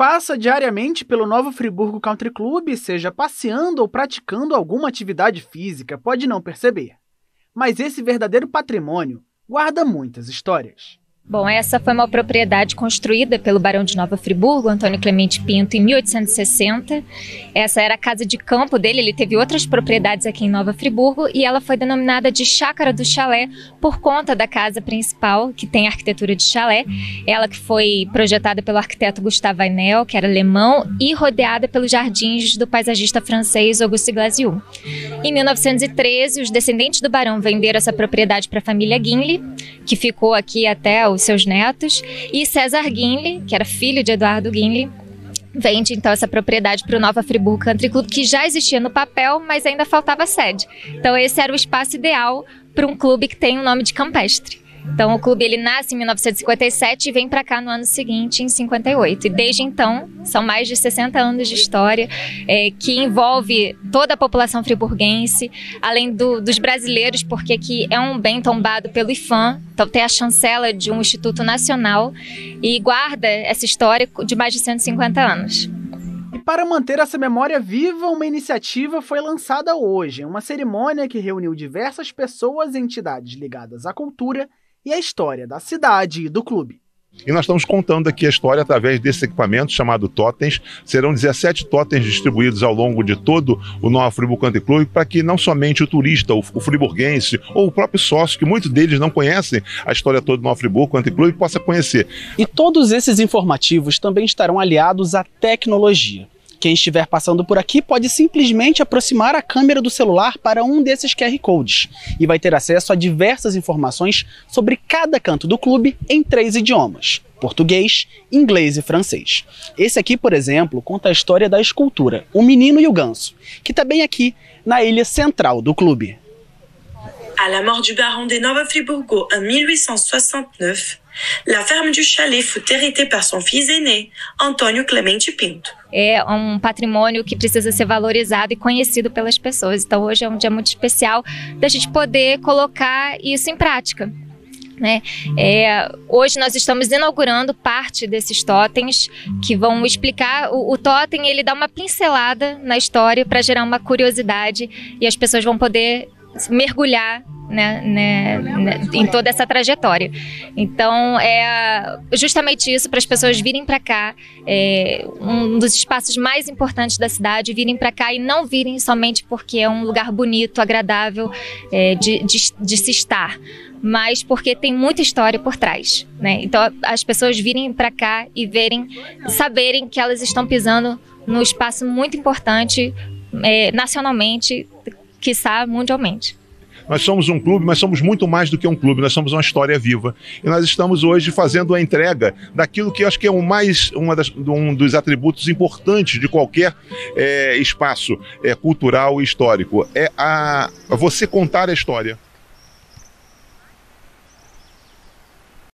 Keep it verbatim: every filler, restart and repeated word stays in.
passa diariamente pelo Nova Friburgo Country Club, seja passeando ou praticando alguma atividade física, pode não perceber. Mas esse verdadeiro patrimônio guarda muitas histórias. Bom, essa foi uma propriedade construída pelo Barão de Nova Friburgo, Antônio Clemente Pinto, em mil oitocentos e sessenta. Essa era a casa de campo dele, ele teve outras propriedades aqui em Nova Friburgo e ela foi denominada de Chácara do Chalé por conta da casa principal, que tem arquitetura de chalé. Ela que foi projetada pelo arquiteto Gustave Ainel, que era alemão, e rodeada pelos jardins do paisagista francês Auguste Glasiou. Em mil novecentos e treze, os descendentes do barão venderam essa propriedade para a família Guinle, que ficou aqui até os seus netos, e César Guinle, que era filho de Eduardo Guinle, vende então essa propriedade para o Nova Friburgo Country Club, que já existia no papel, mas ainda faltava sede. Então esse era o espaço ideal para um clube que tem o nome de campestre. Então o clube ele nasce em mil novecentos e cinquenta e sete e vem para cá no ano seguinte, em cinquenta e oito. E desde então, são mais de sessenta anos de história, é, que envolve toda a população friburguense, além do, dos brasileiros, porque aqui é um bem tombado pelo IPHAN, então tem a chancela de um instituto nacional e guarda essa história de mais de cento e cinquenta anos. E para manter essa memória viva, uma iniciativa foi lançada hoje, uma cerimônia que reuniu diversas pessoas e entidades ligadas à cultura e a história da cidade e do clube. E nós estamos contando aqui a história através desse equipamento chamado totens. Serão dezessete totens distribuídos ao longo de todo o Nova Friburgo Country Club, para que não somente o turista, o, o friburguense ou o próprio sócio, que muitos deles não conhecem a história toda do Nova Friburgo Country Club, possa conhecer. E todos esses informativos também estarão aliados à tecnologia. Quem estiver passando por aqui pode simplesmente aproximar a câmera do celular para um desses Q R Codes e vai ter acesso a diversas informações sobre cada canto do clube em três idiomas: português, inglês e francês. Esse aqui, por exemplo, conta a história da escultura O Menino e o Ganso, que está bem aqui na ilha central do clube. À la mort du baron de Nova Friburgo en mille huit cent soixante-neuf, la ferme du chalet fut héritée par son fils aîné, Antônio Clemente Pinto. É um patrimônio que precisa ser valorizado e conhecido pelas pessoas. Então hoje é um dia muito especial da gente poder colocar isso em prática. Né? É, hoje nós estamos inaugurando parte desses totens que vão explicar. O, o totem ele dá uma pincelada na história para gerar uma curiosidade e as pessoas vão poder mergulhar né, né, né, em toda essa trajetória. Então é justamente isso, para as pessoas virem para cá, é, um dos espaços mais importantes da cidade, virem para cá e não virem somente porque é um lugar bonito, agradável é, de, de, de se estar, mas porque tem muita história por trás, né? Então as pessoas virem para cá e verem, saberem que elas estão pisando num espaço muito importante é, nacionalmente, quiçá mundialmente. Nós somos um clube, mas somos muito mais do que um clube, nós somos uma história viva. E nós estamos hoje fazendo a entrega daquilo que eu acho que é o mais, uma das, um dos atributos importantes de qualquer é, espaço é, cultural e histórico. É a, você contar a história.